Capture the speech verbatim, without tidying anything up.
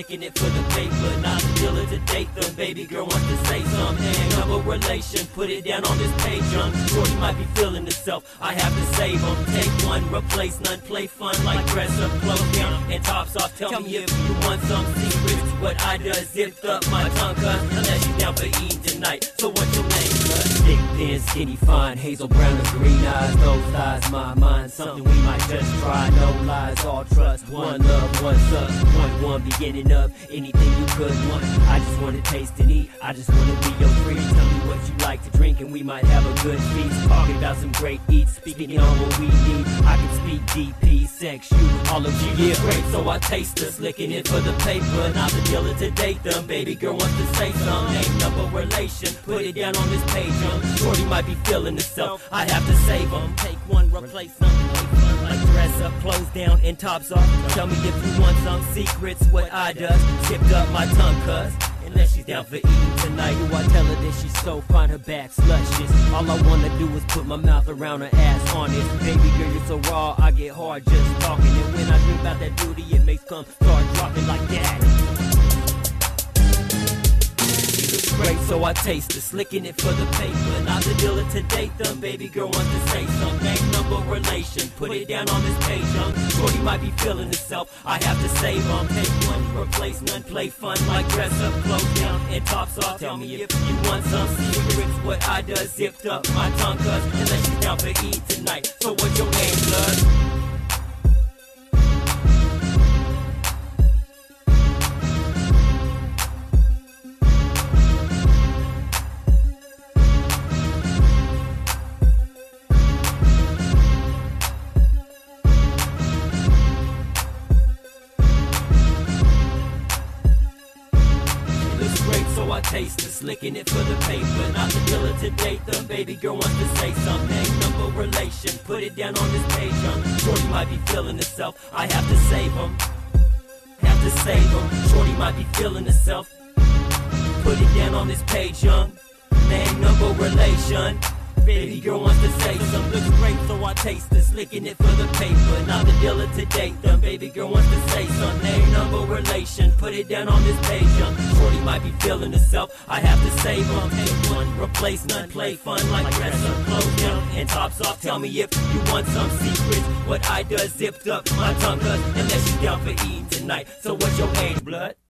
slicking it for the paper, not the dealer to date them. Baby girl wants to say something, hang up a relation, put it down on this page, young. Shorty might be feeling herself, I have to save them. Take one, replace none, play fun like dress up, close down, and tops off. Tell me if you want some secrets, what I done zipped up my tongue, cuz unless you down for eating tonight. So what's your name, cuz? Thick, thin, skinny, fine, hazel brown or green eyes, those thighs, my mind, something we might just try. No lies, all trust, one love, what's up? Point one, beginning of anything you could want. I just wanna taste and eat, I just wanna be your free. Tell me what you like to drink and we might have a good feast. Talking about some great eats, speaking on what we need. I can speak D P, sex, you, all of you, yeah. Great, so I taste this, licking it for the paper, not the dealer to date them. Baby girl wants to say something, name, number, relation, put it down on this page, young. Shorty might be feeling herself, I have to save them. Take one, replace them, play fun like dress up, clothes down, and tops off. Tell me if you want some secrets, what I does, zipped up my tongue, cuz unless she's down for eating tonight. Do I tell her that she's so fine, her back luscious? All I wanna do is put my mouth around her ass on it. Baby girl, you're so raw, I get hard just talking. And when I dream about that booty, it makes come start dropping like that. Great, so I taste it, slicking it for the paper, not the dealer to date them. Baby girl wants to say something, name, number, relation, put it down on this page, young. Shorty might be feeling herself, I have to save them. Take one, replace none, play fun like dress up, clothes down, and tops off. Tell me if you want some secrets, what I does, zipped up my tongue, cuz unless she's down for eat tonight. So what's your name, blood? So I taste this, licking it for the paper, not the dealer to date them. Baby girl wants to say something, name, number, relation, put it down on this page, young. Shorty might be feeling herself, I have to save them, have to save them. Shorty might be feeling herself, put it down on this page, young. Name, number, relation. Baby girl wants to say something, looks great, so I taste this, licking it for the paper, not the dealer to date them. Baby girl wants to say something, name, number, relation, put it down on this page, young. Shorty might be feeling herself, I have to save them. Take one, replace none, play fun like dress up, clothes down, and tops off. Tell me if you want some secrets, what I does, zipped up my tongue, cuz unless you down for eating tonight. So what's your age, blood?